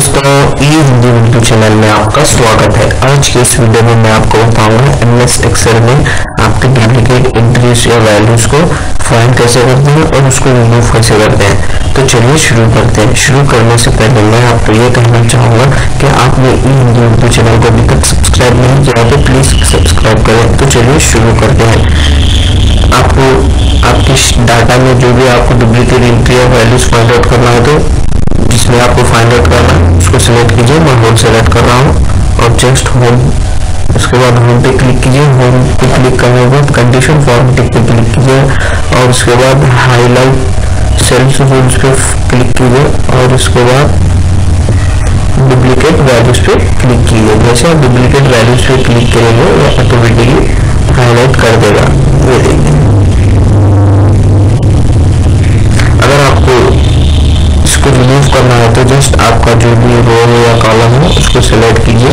दोस्तों, ई Hindi YouTube channel में आपका स्वागत है। आज के इस वीडियो में मैं आपको बताऊंगा एमएस एक्सेल में आपके डुप्लीकेट एंट्रीज या वैल्यूज को फाइंड कैसे करते हैं और उसको रिमूव कैसे करते हैं। तो चलिए शुरू करते हैं। शुरू करने से पहले मैं आपको ये कहना चाहूँगा कि आपने ई हिंदी यूट्यूब चैनल को अभी तक सब्सक्राइब नहीं किया तो प्लीज़ सब्सक्राइब करें। तो चलिए शुरू करते हैं। आपको आपके डाटा में जो भी आपको डुप्लीकेट एंट्री या वैल्यूज फाइंड आउट करना है तो जिसमें आपको फाइंड आउट करना है उसको सिलेक्ट कीजिए। मैं होम सेलेक्ट कर रहा हूँ और जस्ट होम, उसके बाद होम पे क्लिक कीजिए। होम पे क्लिक करने के बाद कंडीशन फॉर्मेटिंग पे क्लिक कीजिए और उसके बाद हाईलाइट सेल्स रूल्स पे क्लिक कीजिए और उसके बाद डुप्लीकेट वैल्यूज पे क्लिक कीजिए। जैसे आप डुप्लीकेट वैल्यूज पे क्लिक करेंगे वो ऑटोमेटिकली हाईलाइट कर देगा। ये देखिए, अगर आपको इसको रिमूव करना है तो जस्ट आपका जो भी रो या कॉलम है उसको सिलेक्ट कीजिए।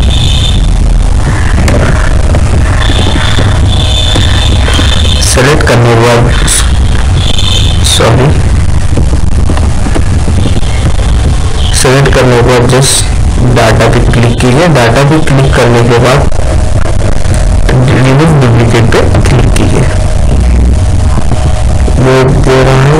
सेलेक्ट करने के बाद सेलेक्ट करने के बाद जस्ट डाटा पे क्लिक कीजिए। डाटा पे क्लिक करने के बाद रिमूव डुप्लीकेट पे क्लिक कीजिए। वो दे रहा है,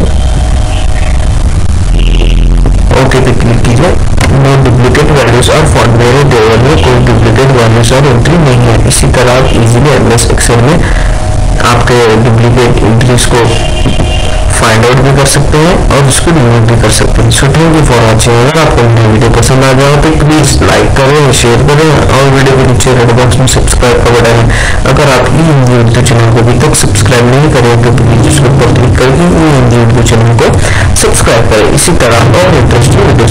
ओके पे क्लिक कीजिए। नो डुप्लीकेट वैल्यूज और फॉन्ट, मेरे टेबल में कोई डुप्लीकेट वैल्यूज और एंट्री नहीं है। इसी तरह आप इजीली एमएस एक्सेल में आपके डुप्लीकेट एंट्रीज को फाइंड आउट भी कर सकते हैं और उसको रिमूव भी कर सकते हैं। So thank you for watching. अगर आपको मेरी वीडियो पसंद आ जाए तो प्लीज लाइक करें, शेयर करें और वीडियो के नीचे रेड बॉक्स में सब्सक्राइब का बटन है। अगर आप ई हिंदी यूट्यूब चैनल को अभी तक सब्सक्राइब नहीं करें तो प्लीज उसके ऊपर क्लिक करके ई हिंदी यूट्यूब चैनल को सब्सक्राइब करें। इसी तरह और इंटरेस्टिंग वीडियो